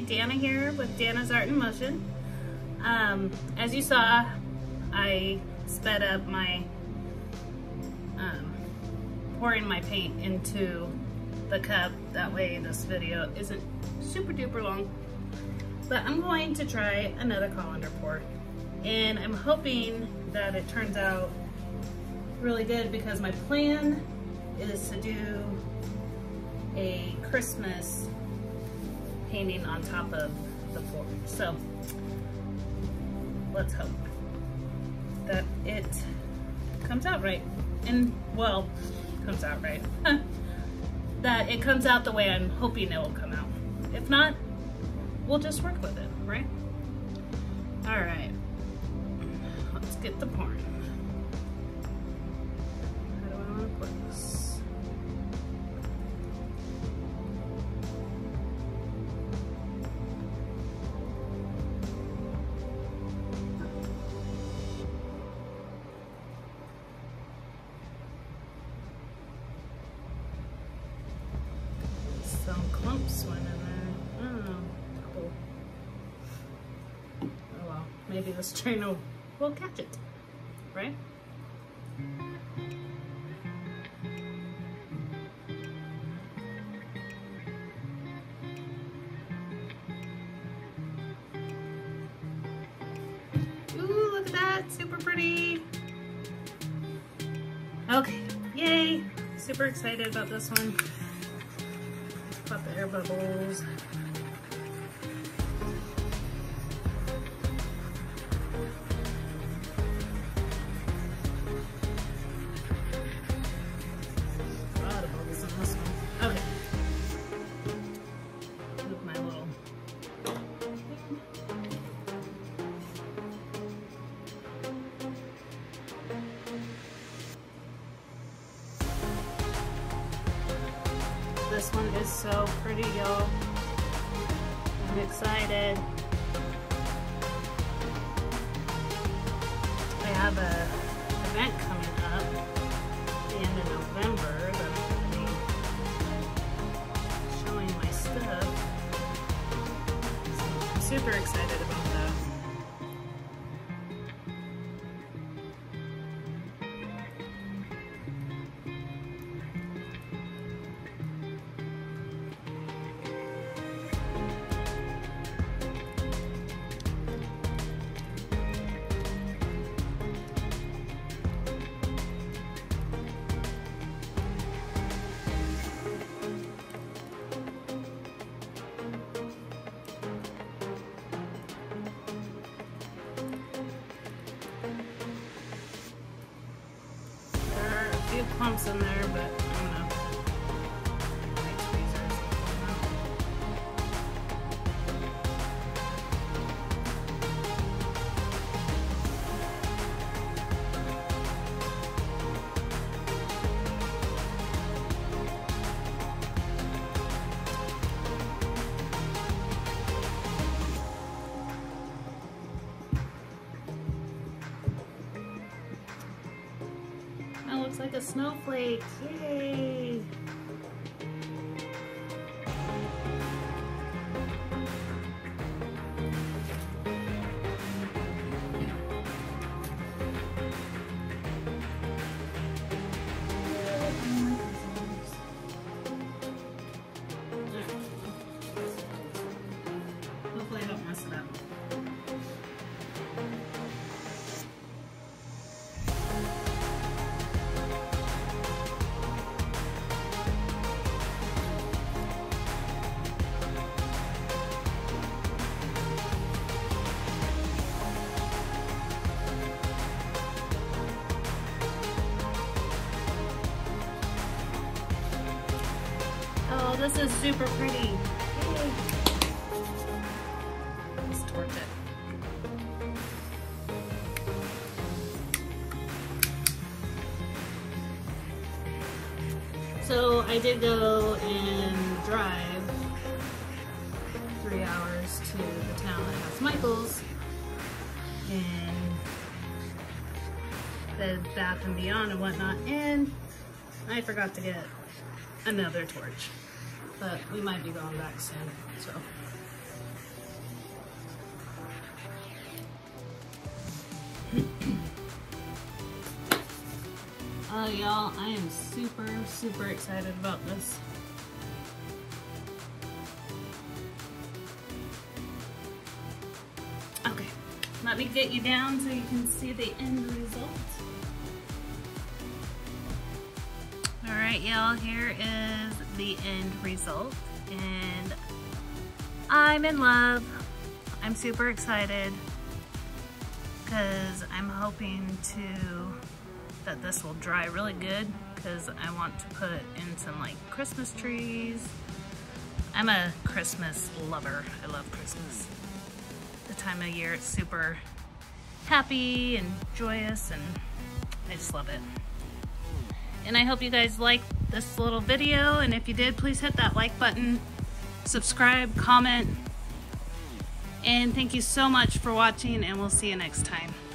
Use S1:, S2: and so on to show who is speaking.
S1: Dana here with Dannas-Art-N-Motion. As you saw, I sped up my pouring my paint into the cup. That way this video isn't super duper long. But I'm going to try another colander pour. And I'm hoping that it turns out really good because my plan is to do a Christmas painting on top of the pour. So let's hope that it comes out right. And well, comes out right. That it comes out the way I'm hoping it will come out. If not, we'll just work with it, right? All right, let's get the pouring. How do I want to put this? Some clumps went in there. I don't know. Couple. Oh well, maybe this train will catch it, right? Ooh, look at that, super pretty. Okay, yay! Super excited about this one. Pop the air bubbles. A lot of bubbles on this one. Okay. Move my little This one is so pretty, y'all. I'm excited. I have an event coming up at the end of November that I'm going to be showing my stuff. So I'm super excited about that. Few clumps in there, but I don't know. My tweezers will pull them out. Looks like a snowflake. Yay! Hopefully I don't mess it up. Oh, this is super pretty. Yay. Let's torch it. So I did go and drive 3 hours to the town that has Michael's and Bed Bath & Beyond and whatnot, and I forgot to get another torch, but we might be going back soon, so Oh, y'all, I am super excited about this. Okay, let me get you down so you can see the end result. All right, y'all, here is the end result, and I'm in love. I'm super excited because I'm hoping that this will dry really good, because I want to put in some like Christmas trees. I'm a Christmas lover. I love Christmas. The time of year, it's super happy and joyous, and I just love it. And I hope you guys liked this little video, and if you did, please hit that like button, subscribe, comment, and thank you so much for watching, and we'll see you next time.